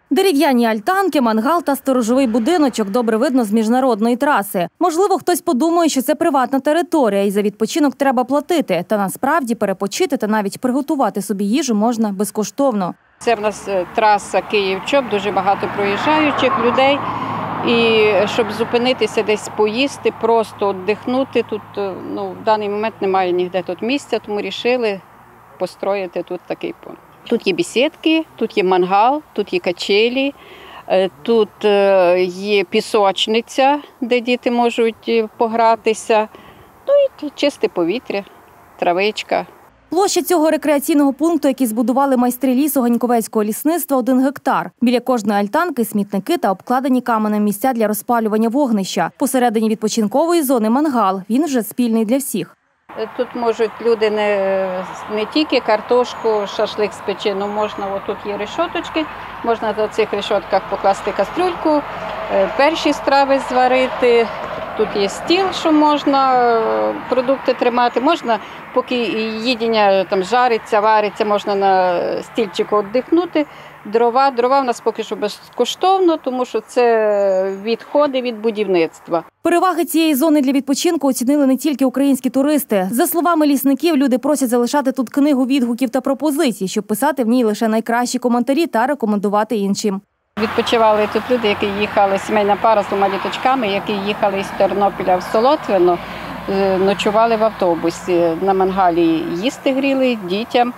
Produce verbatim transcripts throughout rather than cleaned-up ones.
Дерев'яні альтанки, мангал та сторожовий будиночок добре видно з міжнародної траси. Можливо, хтось подумає, що це приватна територія і за відпочинок треба платити. Та насправді перепочити та навіть приготувати собі їжу можна безкоштовно. Це в нас траса Київ-Чоп, дуже багато проїжджаючих людей. І щоб зупинитися десь поїсти, просто віддихнути, тут ну, в даний момент немає ніде тут місця, тому вирішили построїти тут такий пункт. Тут є бесідки, тут є мангал, тут є качелі, тут є пісочниця, де діти можуть погратися, ну і чисте повітря, травичка. Площа цього рекреаційного пункту, який збудували майстри лісу Ганьковецького лісництва, один гектар. Біля кожної альтанки – смітники та обкладені каменем місця для розпалювання вогнища. Посередині відпочинкової зони – мангал. Він вже спільний для всіх. Тут можуть люди не, не тільки картошку, шашлик спечи, але можна, отут є решоточки, можна на цих решотках покласти кастрюльку, перші страви зварити. Тут є стіл, що можна продукти тримати, можна, поки їдіння там жариться, вариться, можна на стільчику віддихнути. Дрова, дрова в нас поки що безкоштовно, тому що це відходи від будівництва. Переваги цієї зони для відпочинку оцінили не тільки українські туристи. За словами лісників, люди просять залишати тут книгу відгуків та пропозицій, щоб писати в ній лише найкращі коментарі та рекомендувати іншим. Відпочивали тут люди, які їхали, сімейна пара з двома діточками, які їхали із Тернопіля в Солотвино, ночували в автобусі. На мангалі їсти гріли дітям.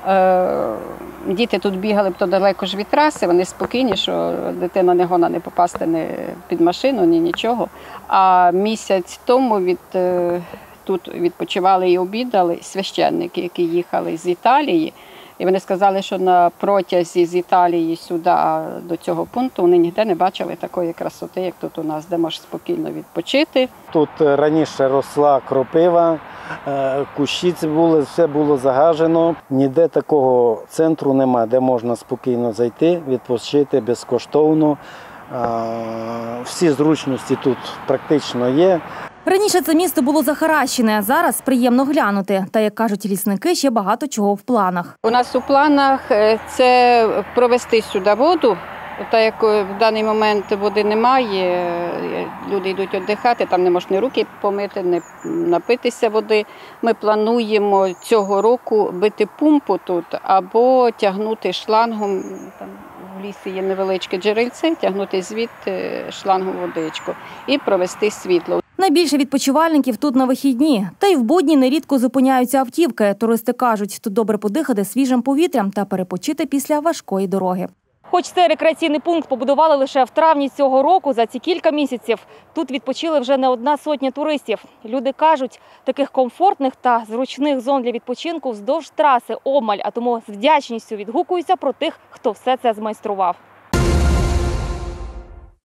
Діти тут бігали, то далеко ж від траси, вони спокійні, що дитина не гона не попасти ні під машину, ні нічого. А місяць тому від, тут відпочивали і обідали священники, які їхали з Італії. І вони сказали, що на протязі з Італії сюди до цього пункту вони ніде не бачили такої красоти, як тут у нас, де можна спокійно відпочити. Тут раніше росла кропива, кущі були, все було загажено. Ніде такого центру немає, де можна спокійно зайти, відпочити безкоштовно. Всі зручності тут практично є. Раніше це місто було захаращене, а зараз приємно глянути. Та, як кажуть лісники, ще багато чого в планах. У нас у планах це провести сюди воду. Так як в даний момент води немає, люди йдуть віддихати, там не можна ні руки помити, ні напитися води. Ми плануємо цього року бити пумпу тут або тягнути шлангом, там в лісі є невеличке джерельце, тягнути звідти шлангом водичку і провести світло. Найбільше відпочивальників тут на вихідні. Та й в будні нерідко зупиняються автівки. Туристи кажуть, тут добре подихати свіжим повітрям та перепочити після важкої дороги. Хоч цей рекреаційний пункт побудували лише в травні цього року, за ці кілька місяців тут відпочили вже не одна сотня туристів. Люди кажуть, таких комфортних та зручних зон для відпочинку вздовж траси обмаль, а тому з вдячністю відгукуються про тих, хто все це змайстрував.